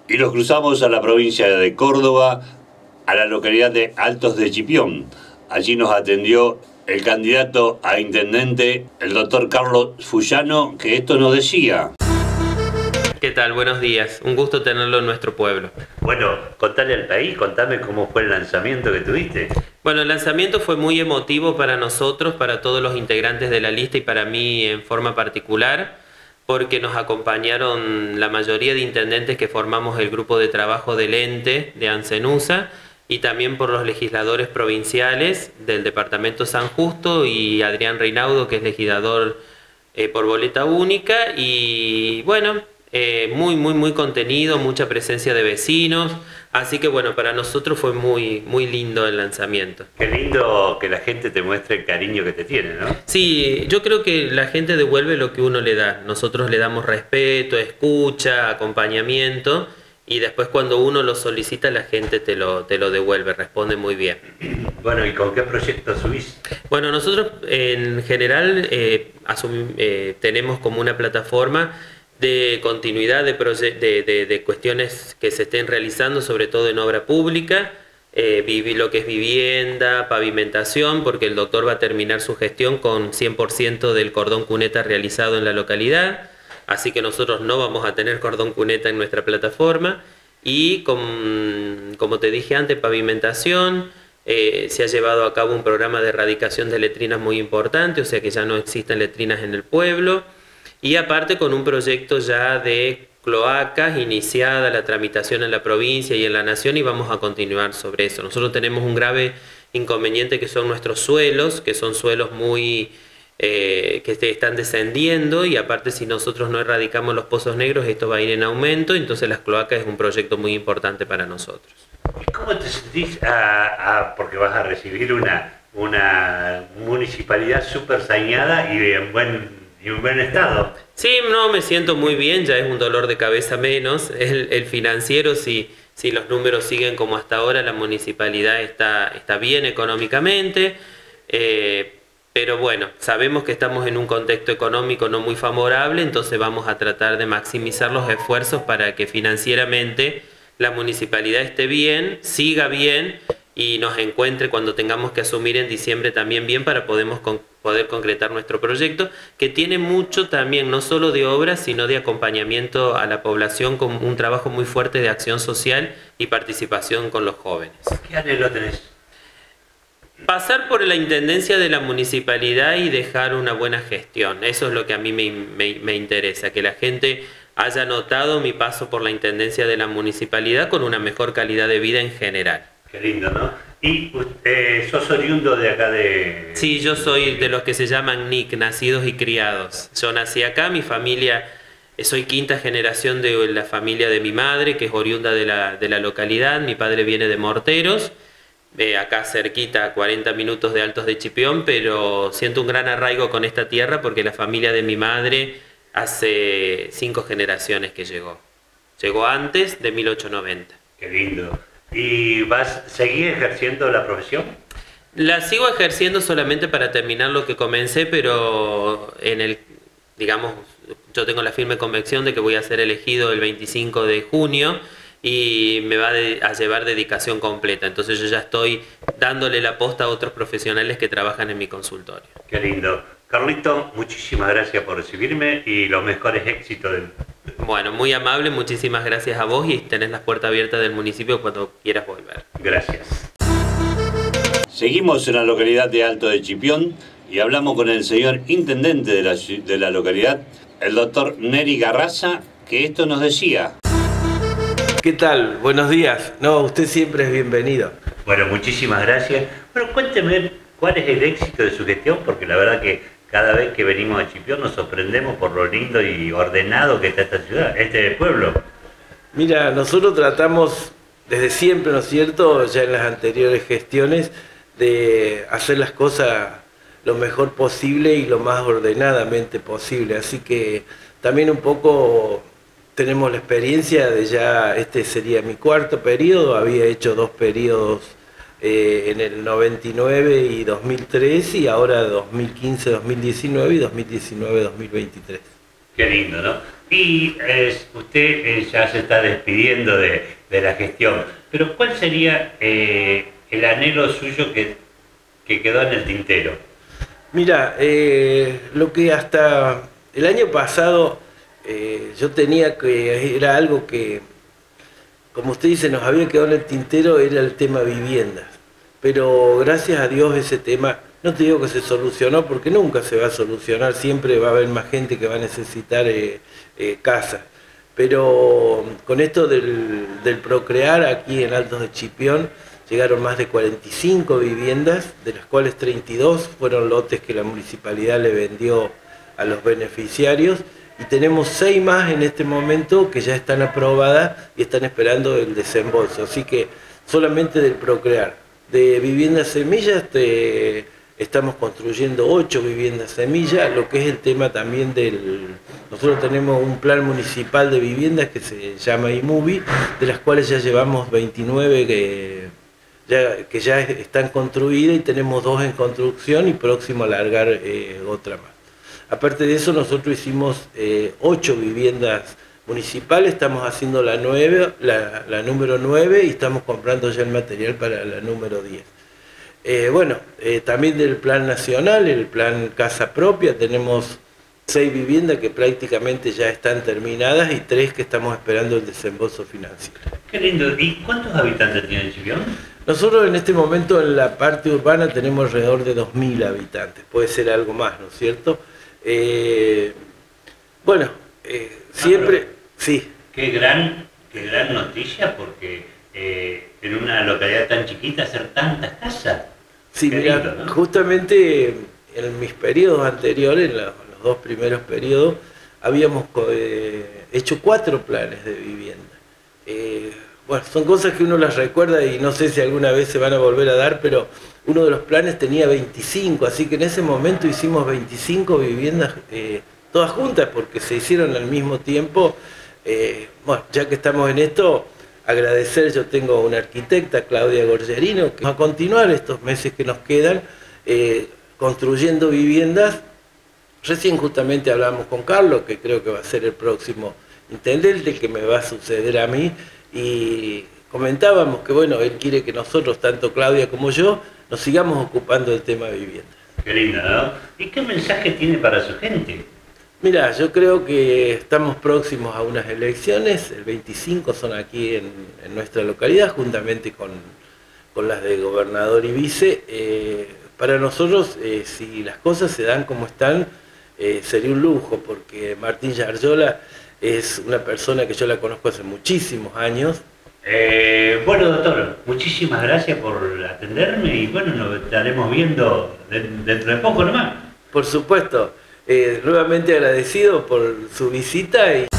Y nos cruzamos a la provincia de Córdoba, a la localidad de Altos de Chipión. Allí nos atendió el candidato a intendente, el doctor Carlos Fullano, que esto nos decía. ¿Qué tal? Buenos días. Un gusto tenerlo en nuestro pueblo. Bueno, contale al país, contame cómo fue el lanzamiento que tuviste. Bueno, el lanzamiento fue muy emotivo para nosotros, para todos los integrantes de la lista y para mí en forma particular, porque nos acompañaron la mayoría de intendentes que formamos el grupo de trabajo del ente de Ancenusa y también por los legisladores provinciales del departamento San Justo y Adrián Reinaudo, que es legislador por boleta única. Y bueno, muy contenido, mucha presencia de vecinos, así que bueno, para nosotros fue muy lindo el lanzamiento. Qué lindo que la gente te muestre el cariño que te tiene, ¿no? Sí, yo creo que la gente devuelve lo que uno le da. Nosotros le damos respeto, escucha, acompañamiento, y después cuando uno lo solicita la gente te lo devuelve, responde muy bien. Bueno, ¿y con qué proyectos subís? Bueno, nosotros en general tenemos como una plataforma de continuidad de cuestiones que se estén realizando, sobre todo en obra pública, lo que es vivienda, pavimentación, porque el doctor va a terminar su gestión con 100% del cordón cuneta realizado en la localidad, así que nosotros no vamos a tener cordón cuneta en nuestra plataforma. Y como te dije antes, pavimentación, se ha llevado a cabo un programa de erradicación de letrinas muy importante, o sea que ya no existen letrinas en el pueblo. Y aparte con un proyecto ya de cloacas, iniciada la tramitación en la provincia y en la nación, y vamos a continuar sobre eso. Nosotros tenemos un grave inconveniente que son nuestros suelos, que son suelos muy que están descendiendo, y aparte si nosotros no erradicamos los pozos negros esto va a ir en aumento, entonces las cloacas es un proyecto muy importante para nosotros. ¿Y cómo te sentís porque vas a recibir una municipalidad súper saneada y en buen estado? Sí, no, me siento muy bien, ya es un dolor de cabeza menos. El financiero, si los números siguen como hasta ahora, la municipalidad está bien económicamente, pero bueno, sabemos que estamos en un contexto económico no muy favorable, entonces vamos a tratar de maximizar los esfuerzos para que financieramente la municipalidad esté bien, siga bien y nos encuentre cuando tengamos que asumir en diciembre también bien para poder concretar nuestro proyecto, que tiene mucho también, no solo de obras, sino de acompañamiento a la población, con un trabajo muy fuerte de acción social y participación con los jóvenes. ¿Qué anhelo tenés? Pasar por la intendencia de la municipalidad y dejar una buena gestión. Eso es lo que a mí me interesa, que la gente haya notado mi paso por la intendencia de la municipalidad con una mejor calidad de vida en general. Qué lindo, ¿no? ¿Y sos oriundo de acá de...? Sí, yo soy de los que se llaman NIC, nacidos y criados. Yo nací acá, mi familia, soy quinta generación de la familia de mi madre, que es oriunda de la localidad. Mi padre viene de Morteros, acá cerquita, a 40 minutos de Altos de Chipión, pero siento un gran arraigo con esta tierra porque la familia de mi madre hace 5 generaciones que llegó. Llegó antes de 1890. Qué lindo. ¿Y seguís ejerciendo la profesión? La sigo ejerciendo solamente para terminar lo que comencé, pero digamos, yo tengo la firme convicción de que voy a ser elegido el 25 de junio y me va a llevar dedicación completa. Entonces yo ya estoy dándole la posta a otros profesionales que trabajan en mi consultorio. Qué lindo. Carlito, muchísimas gracias por recibirme y los mejores éxitos del... Bueno, muy amable, muchísimas gracias a vos y tenés las puertas abiertas del municipio cuando quieras volver. Gracias. Seguimos en la localidad de Alto de Chipión y hablamos con el señor intendente de la localidad, el doctor Neri Garraza, que esto nos decía. ¿Qué tal? Buenos días. No, usted siempre es bienvenido. Bueno, muchísimas gracias. Bueno, cuénteme cuál es el éxito de su gestión, porque la verdad que cada vez que venimos a Chipión nos sorprendemos por lo lindo y ordenado que está esta ciudad, este pueblo. Mira, nosotros tratamos desde siempre, ¿no es cierto?, ya en las anteriores gestiones, de hacer las cosas lo mejor posible y lo más ordenadamente posible. Así que también un poco tenemos la experiencia de ya, este sería mi 4º periodo, había hecho 2 periodos en el 99 y 2003 y ahora 2015-2019 y 2019-2023. Qué lindo, ¿no? Y usted ya se está despidiendo de la gestión, pero ¿cuál sería el anhelo suyo que quedó en el tintero? Mira, lo que hasta el año pasado yo tenía que, era algo que, como usted dice, nos había quedado en el tintero, era el tema viviendas. Pero gracias a Dios ese tema, no te digo que se solucionó, porque nunca se va a solucionar, siempre va a haber más gente que va a necesitar casa. Pero con esto del procrear aquí en Altos de Chipión, llegaron más de 45 viviendas, de las cuales 32 fueron lotes que la municipalidad le vendió a los beneficiarios, y tenemos 6 más en este momento que ya están aprobadas y están esperando el desembolso. Así que solamente del procrear. De viviendas semillas estamos construyendo 8 viviendas semillas, lo que es el tema también nosotros tenemos un plan municipal de viviendas que se llama IMUBI, de las cuales ya llevamos 29 que ya están construidas, y tenemos 2 en construcción y próximo a largar otra más. Aparte de eso, nosotros hicimos 8 viviendas municipales, estamos haciendo la número 9 y estamos comprando ya el material para la número 10. También del plan nacional, el plan Casa Propia, tenemos 6 viviendas que prácticamente ya están terminadas y 3 que estamos esperando el desembolso financiero. Qué lindo. ¿Y cuántos habitantes tiene Chipión? Nosotros en este momento en la parte urbana tenemos alrededor de 2.000 habitantes, puede ser algo más, ¿no es cierto? Siempre, sí. Qué gran noticia, porque en una localidad tan chiquita hacer tantas casas. Sí, mira, lindo, ¿no? Justamente en mis periodos anteriores, en los 2 primeros periodos, habíamos hecho 4 planes de vivienda. Son cosas que uno las recuerda y no sé si alguna vez se van a volver a dar, pero uno de los planes tenía 25, así que en ese momento hicimos 25 viviendas todas juntas, porque se hicieron al mismo tiempo. Ya que estamos en esto, agradecer, yo tengo una arquitecta, Claudia Gorgerino, que va a continuar estos meses que nos quedan construyendo viviendas. Recién justamente hablamos con Carlos, que creo que va a ser el próximo intendente, que me va a suceder a mí, y comentábamos que él quiere que nosotros, tanto Claudia como yo, nos sigamos ocupando del tema de vivienda. Qué lindo, ¿no? ¿Y qué mensaje tiene para su gente? Mira, yo creo que estamos próximos a unas elecciones, el 25 son aquí en nuestra localidad, juntamente con las de gobernador y vice. Para nosotros, si las cosas se dan como están, sería un lujo, porque Martín Yarllola es una persona que yo la conozco hace muchísimos años. Doctor, muchísimas gracias por atenderme y nos estaremos viendo dentro de poco nomás. Por supuesto, nuevamente agradecido por su visita.